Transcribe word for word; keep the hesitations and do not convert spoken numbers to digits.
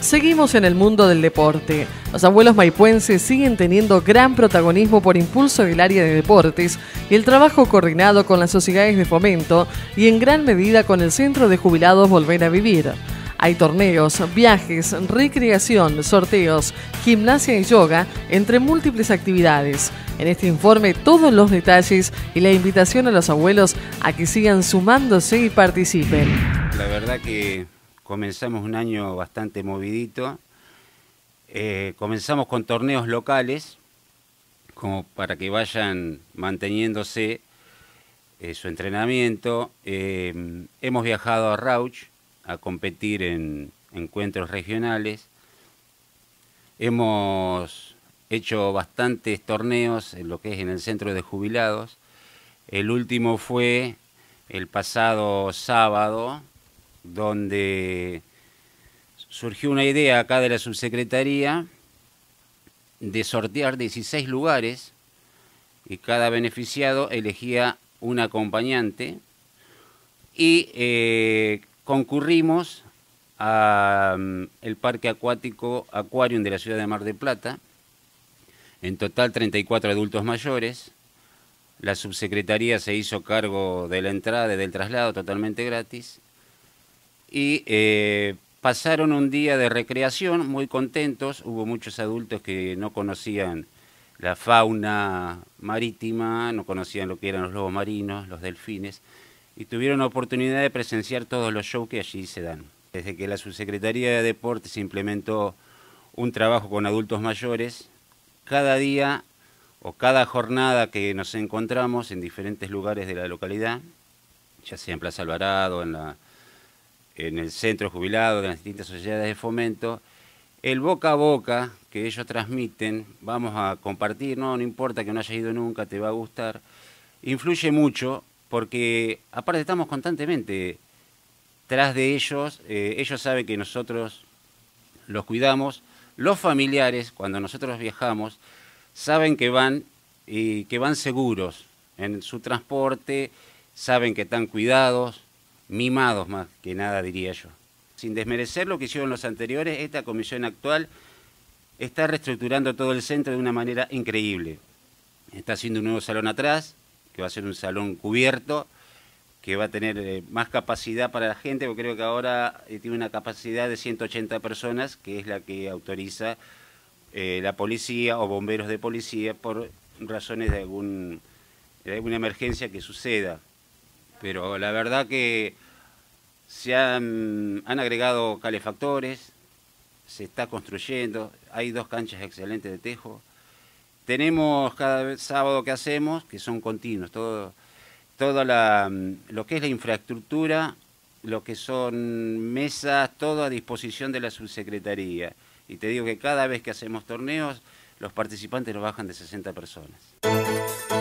Seguimos en el mundo del deporte. Los abuelos maipuenses siguen teniendo gran protagonismo por impulso del área de deportes y el trabajo coordinado con las sociedades de fomento y en gran medida con el Centro de Jubilados Volver a Vivir. Hay torneos, viajes, recreación, sorteos, gimnasia y yoga, entre múltiples actividades. En este informe todos los detalles y la invitación a los abuelos a que sigan sumándose y participen. La verdad que comenzamos un año bastante movidito. Eh, comenzamos con torneos locales, como para que vayan manteniéndose eh, su entrenamiento. Eh, hemos viajado a Rauch a competir en encuentros regionales. Hemos hecho bastantes torneos en lo que es en el Centro de Jubilados. El último fue el pasado sábado, donde surgió una idea acá de la subsecretaría de sortear dieciséis lugares y cada beneficiado elegía un acompañante y eh, concurrimos al Parque Acuático Aquarium de la ciudad de Mar del Plata. En total treinta y cuatro adultos mayores. La subsecretaría se hizo cargo de la entrada y del traslado totalmente gratis. Y eh, pasaron un día de recreación muy contentos. Hubo muchos adultos que no conocían la fauna marítima, no conocían lo que eran los lobos marinos, los delfines, y tuvieron la oportunidad de presenciar todos los shows que allí se dan. Desde que la Subsecretaría de Deportes implementó un trabajo con adultos mayores, cada día o cada jornada que nos encontramos en diferentes lugares de la localidad, ya sea en Plaza Alvarado, en, la, en el Centro Jubilado, en las distintas sociedades de fomento, el boca a boca que ellos transmiten, vamos a compartir, no, no importa que no hayas ido nunca, te va a gustar, influye mucho porque aparte estamos constantemente tras de ellos, eh, ellos saben que nosotros los cuidamos, los familiares cuando nosotros viajamos saben que van y que van seguros en su transporte, saben que están cuidados, mimados más que nada diría yo. Sin desmerecer lo que hicieron los anteriores, esta comisión actual está reestructurando todo el centro de una manera increíble. Está haciendo un nuevo salón atrás, que va a ser un salón cubierto, que va a tener eh, más capacidad para la gente, porque creo que ahora eh, tiene una capacidad de ciento ochenta personas, que es la que autoriza eh, la policía o bomberos de policía por razones de, algún, de alguna emergencia que suceda. Pero la verdad que se han, han agregado calefactores, se está construyendo, hay dos canchas excelentes de tejo. Tenemos cada sábado que hacemos, que son continuos, todo, todo la, lo que es la infraestructura, lo que son mesas, todo a disposición de la subsecretaría. Y te digo que cada vez que hacemos torneos, los participantes nos bajan de sesenta personas.